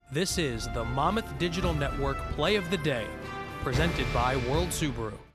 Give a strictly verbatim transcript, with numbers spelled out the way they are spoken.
This is the Monmouth Digital Network Play of the Day, presented by World Subaru.